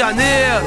Janeiro,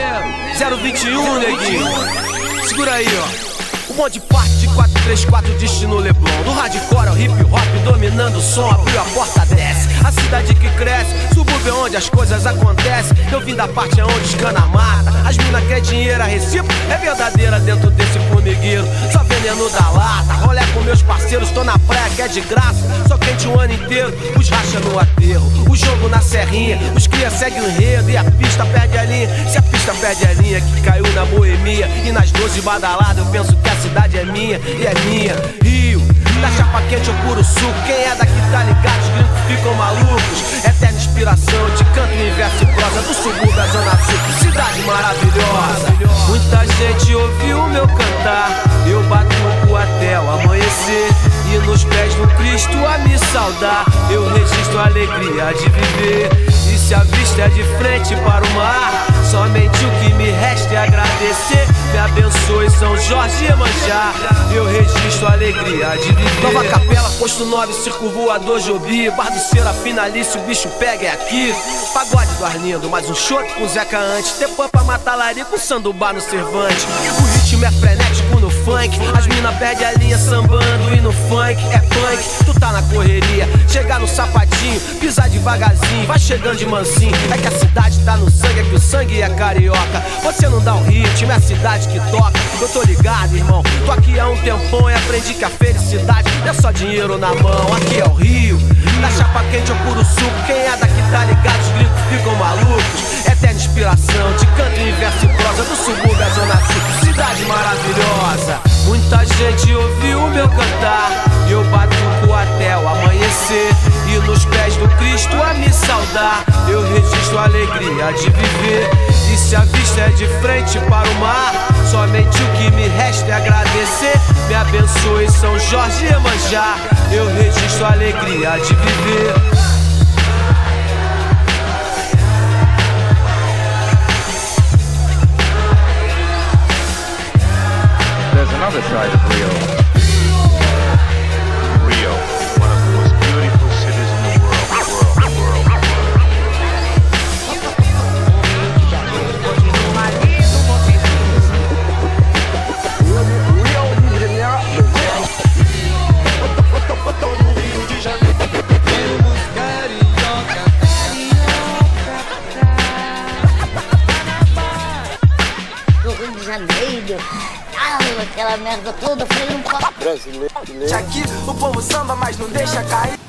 021, neguinho. Segura aí, ó. Um monte de parte de 434, destino Leblon. Do hardcore ao hip hop, dominando o som. Abriu a porta, desce. A cidade que cresce, subúrbio onde as coisas acontecem. Eu vim da parte onde os cana mata. As mina quer dinheiro, a recíproca é verdadeira dentro desse formigueiro. Só veneno da lata, rolé com meus parceiros. Tô na praia que é de graça, só quente o ano inteiro. Os racha no aterro, o jogo na serrinha. Os cria segue o enredo e a pista perde a linha. Se a pista perde a linha, que caiu na boemia e nas 12 badaladas, eu penso que a cidade é minha e é minha. Rio, da chapa quente eu puro suco. Quem é daqui tá ligado, os gringos ficam malucos. Eterna inspiração de canto, universo e prosa. Do subúrbio à zona sul, cidade maravilhosa. Muita gente ouviu o meu cantar. Eu bato o até o amanhecer. E nos pés do Cristo a me saudar. Eu registro a alegria de viver. E se a vista é de frente para o mar, somente o que me resta é agradecer. Me abençoe São Jorge e Iemanjá. Eu registro a alegria de viver. Nova Capela, posto 9, circo voador Jobi. Bar do Serafim, Alice, o bicho pega é aqui. Pagode do Arlindo, mais um choque com Zeca antes. Tepã pra matar larico, sandubá no Cervante. O ritmo é frenético no funk. As mina perdem a linha sambando e no funk é punk. Tu tá na correria, chegar no sapatinho, pisar devagarzinho, vai chegando de mansinho. É que a cidade tá no sangue, é que o sangue é carioca. Você não dá um ritmo, é a cidade que toca. Eu tô ligado, irmão, tô aqui há um tempão e aprendi que a felicidade não é só dinheiro na mão. Aqui é o Rio, da chapa quente eu puro suco. Quem é daqui tá ligado, os gringos ficam malucos. Eterna inspiração de canto, universo e prosa. Do subúrbio à zona sul, cidade maravilhosa. Muita gente ouviu o meu cantar. Eu batuco até o amanhecer. E nos pés do Cristo a me saudar. Eu registro a alegria de viver. E se a vista é de frente para o mar, somente o que me resta é agradecer. Me abençoe São Jorge e Iemanjá. Eu registro a alegria de viver. There's another side of Rio. Rio, one of the most beautiful cities in the world. Do Rio de Janeiro, aquela merda toda foi um copo Brasileiro. Aqui o povo samba, mas não deixa cair.